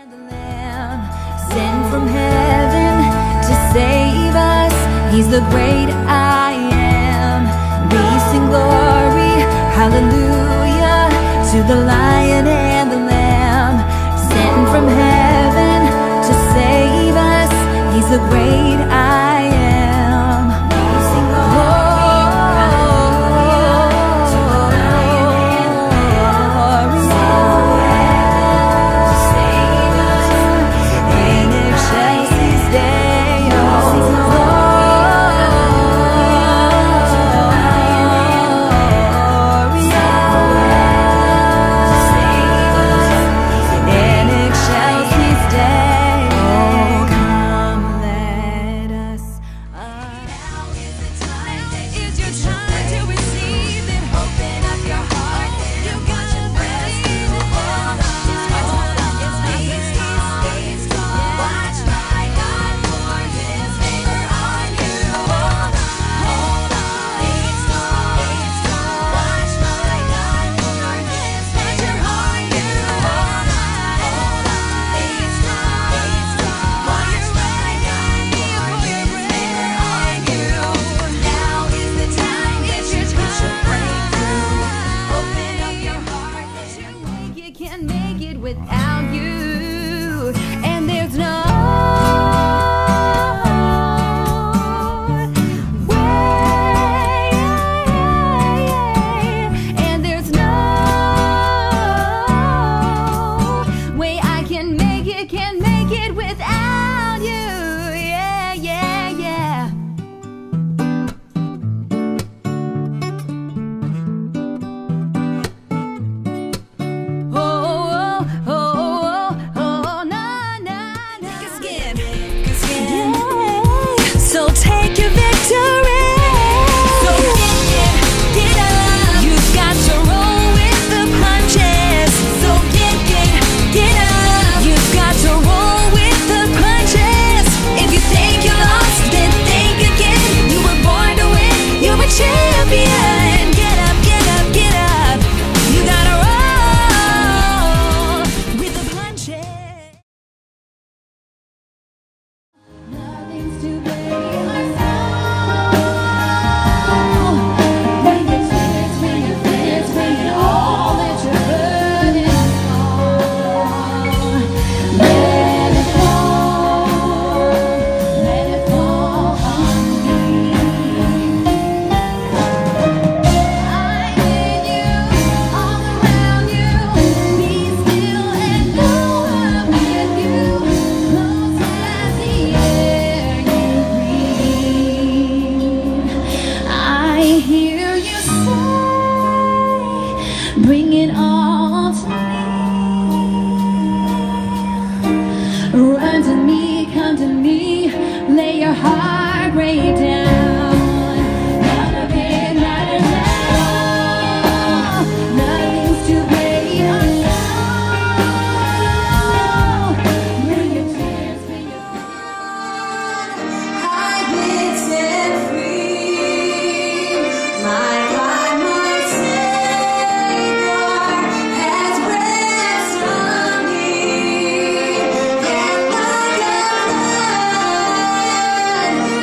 Sent from heaven to save us. He's the great I am. We sing glory, hallelujah, to the Lion and the Lamb. Sent from heaven to save us. He's the great I am. We sing glory, hallelujah, to the Lion and the Lamb. Sent from heaven to save us. In Excelsis Deo. Without you, and there's no way, and there's no way I can make it without you. Yeah, yeah, yeah. So take your victory. So get up. You've got to roll with the punches. So get up. You've got to roll with the punches. If you think you're lost, then think again. You were born to win. You're a champion. Get up, get up, get up. You gotta roll with the punches. Nothing's too big. Bring it all to me. Run to me, come to me. Lay your heart right down. None of it matters now. Nothing's too great or small. Bring your tears, bring your I've been set free. My God, my Savior has ransomed me. And my God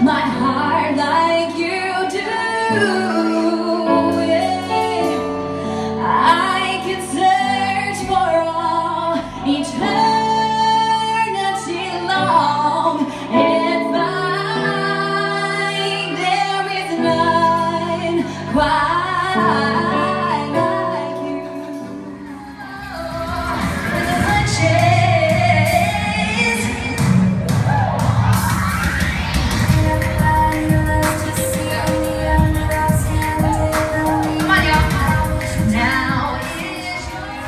my heart like you do. Yeah. I can search for all eternity long and find there is none quite like you. In the trenches, come on, y'all. Now is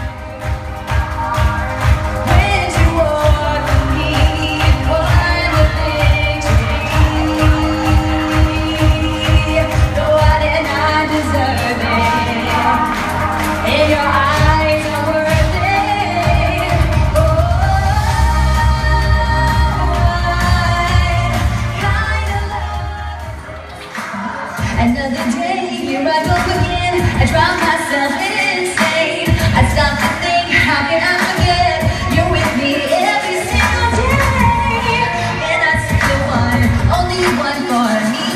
when you walk with me for the victory. Though I did not deserve it, in your eyes are worth it. Oh, kind of love. Another day, here I go again. I drive myself insane. I stop to think, how can I forget? You're with me every single day. And I see the one, only one for me.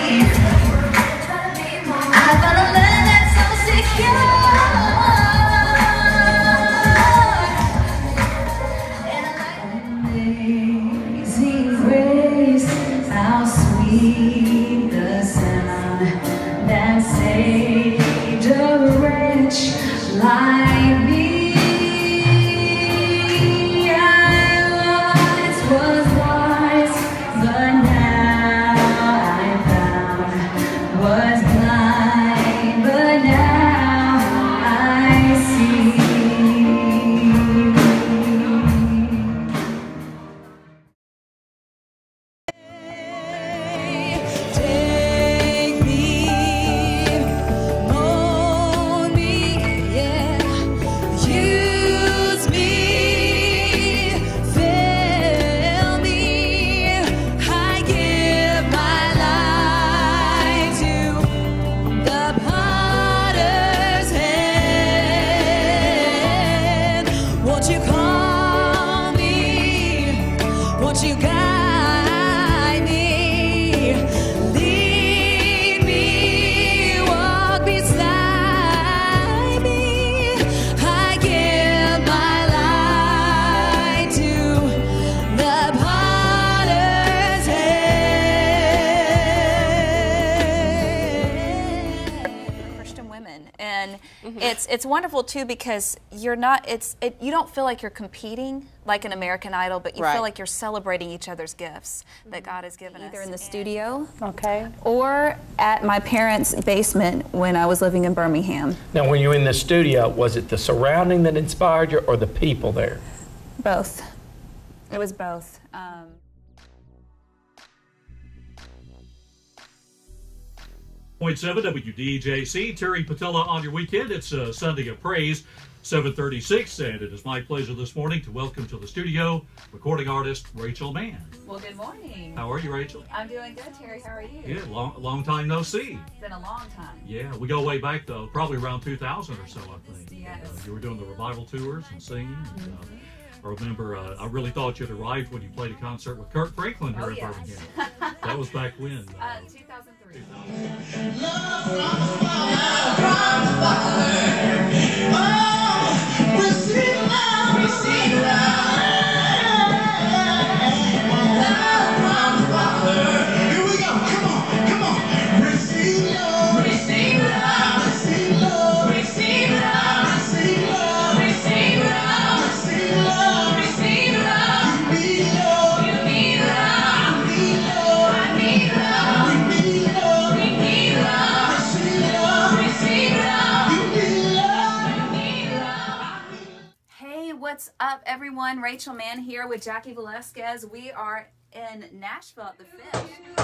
I found a land that's so secure. And I like amazing grace, how sweet the sound that saved a wretch like me. I once was lost, but now I found. Was blind, but now I see. Take me, mold me, yeah. Use me, fill me. I give my life to the potter's hand. Won't you call me? Won't you guide me? Lead me, walk beside me. I give my life to the potter's hand. Christian women, and it's wonderful too because you're not you don't feel like you're competing like an American Idol, but you Right. feel like you're celebrating each other's gifts that God has given us. Either in the studio Okay. or at my parents' basement when I was living in Birmingham. Now, when you were in the studio, was it the surrounding that inspired you or the people there? Both. It was both. Point 7 WDJC, Terry Patella on your weekend. It's a Sunday of Praise, 7:36, and it is my pleasure this morning to welcome to the studio recording artist Rachel Mann. Well, good morning. How are you, Rachel? I'm doing good, Terry. How are you? Yeah, long time no see. It's been a long time. Yeah, we go way back though, probably around 2000 or so, I think. Yes. You were doing the revival tours and singing. And, I remember I really thought you'd arrived when you played a concert with Kirk Franklin here Oh, in yes. Birmingham. That was back when. 2003. What's up, everyone? Rachel Mann here with Jackie Velasquez. We are in Nashville at the Fish.